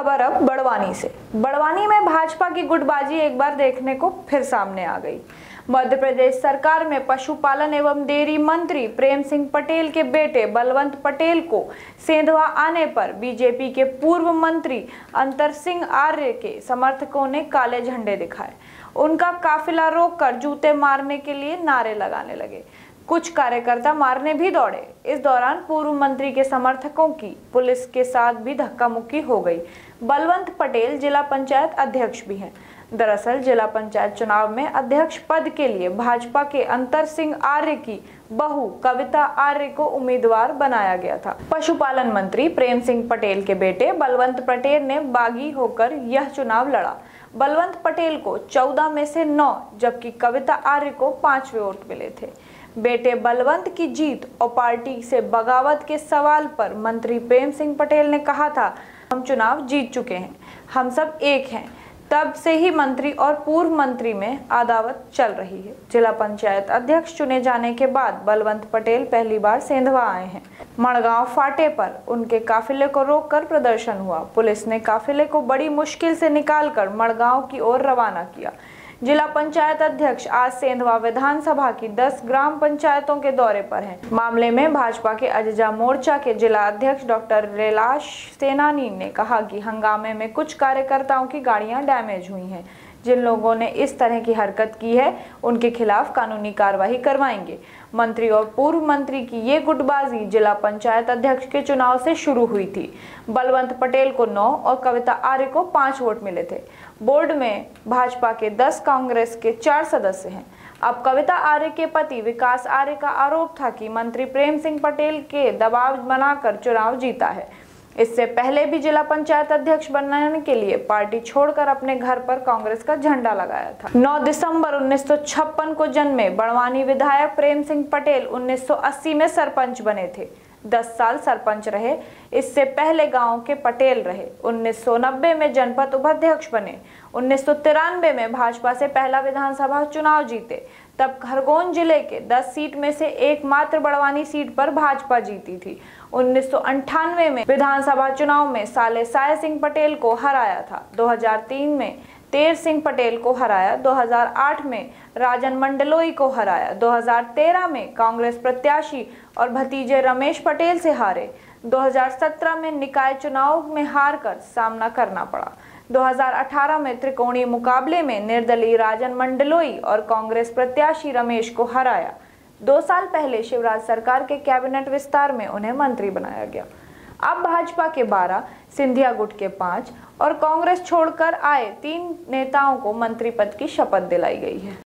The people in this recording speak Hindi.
खबर अब बड़वानी से। बड़वानी में भाजपा की गुटबाजी एक बार देखने को फिर सामने आ गई। मध्य प्रदेश सरकार में पशुपालन एवं डेयरी मंत्री प्रेम सिंह पटेल के बेटे बलवंत पटेल को सेंधवा आने पर बीजेपी के पूर्व मंत्री अंतर सिंह आर्य के समर्थकों ने काले झंडे दिखाए। उनका काफिला रोककर जूते मारने के लिए नारे लगाने लगे। कुछ कार्यकर्ता मारने भी दौड़े। इस दौरान पूर्व मंत्री के समर्थकों की पुलिस के साथ भी धक्का मुक्की हो गई। बलवंत पटेल जिला पंचायत अध्यक्ष भी हैं। दरअसल जिला पंचायत चुनाव में अध्यक्ष पद के लिए भाजपा के अंतर सिंह आर्य की बहू कविता आर्य को उम्मीदवार बनाया गया था। पशुपालन मंत्री प्रेम सिंह पटेल के बेटे बलवंत पटेल ने बागी होकर यह चुनाव लड़ा। बलवंत पटेल को 14 में से 9 जबकि कविता आर्य को 5 वोट मिले थे। बेटे बलवंत की जीत और पार्टी से बगावत के सवाल पर मंत्री प्रेम सिंह पटेल ने कहा था, हम चुनाव जीत चुके हैं, हम सब एक हैं। तब से ही मंत्री और पूर्व मंत्री में अदावत चल रही है। जिला पंचायत अध्यक्ष चुने जाने के बाद बलवंत पटेल पहली बार सेंधवा आए हैं। मड़गांव फाटे पर उनके काफिले को रोककर प्रदर्शन हुआ। पुलिस ने काफिले को बड़ी मुश्किल से निकालकर मड़गांव की ओर रवाना किया। जिला पंचायत अध्यक्ष आज सेंधवा विधानसभा की 10 ग्राम पंचायतों के दौरे पर हैं। मामले में भाजपा के अजजा मोर्चा के जिला अध्यक्ष डॉक्टर रेलाश सेनानी ने कहा कि हंगामे में कुछ कार्यकर्ताओं की गाड़ियां डैमेज हुई हैं। जिन लोगों ने इस तरह की हरकत की है उनके खिलाफ कानूनी कार्रवाई करवाएंगे। मंत्री और पूर्व मंत्री की ये गुटबाजी जिला पंचायत अध्यक्ष के चुनाव से शुरू हुई थी। बलवंत पटेल को 9 और कविता आर्य को 5 वोट मिले थे। बोर्ड में भाजपा के 10, कांग्रेस के 4 सदस्य हैं। अब कविता आर्य के पति विकास आर्य का आरोप था कि मंत्री प्रेम सिंह पटेल के दबाव बनाकर चुनाव जीता है। इससे पहले भी जिला पंचायत अध्यक्ष बनने के लिए पार्टी छोड़कर अपने घर पर कांग्रेस का झंडा लगाया था। 9 दिसंबर 1956 को जन्मे बड़वानी विधायक प्रेम सिंह पटेल 1980 में सरपंच बने थे। 10 साल सरपंच रहे। इससे पहले गांव के पटेल रहे। 1990 में जनपद उपाध्यक्ष बने। 1993 में भाजपा से पहला विधानसभा चुनाव जीते। तब खरगोन जिले के 10 सीट में से एकमात्र बड़वानी सीट पर भाजपा जीती थी। 1998 में विधानसभा चुनाव में साले साय सिंह पटेल को हराया था। 2003 में तेर सिंह पटेल को हराया। 2008 में राजन मंडलोई को हराया। 2013 में कांग्रेस प्रत्याशी और भतीजे रमेश पटेल से हारे। 2017 में निकाय चुनाव में हार कर सामना करना पड़ा। 2018 में त्रिकोणीय मुकाबले में निर्दलीय राजन मंडलोई और कांग्रेस प्रत्याशी रमेश को हराया। 2 साल पहले शिवराज सरकार के कैबिनेट विस्तार में उन्हें मंत्री बनाया गया। अब भाजपा के 12, सिंधिया गुट के 5 और कांग्रेस छोड़कर आए 3 नेताओं को मंत्री पद की शपथ दिलाई गई है।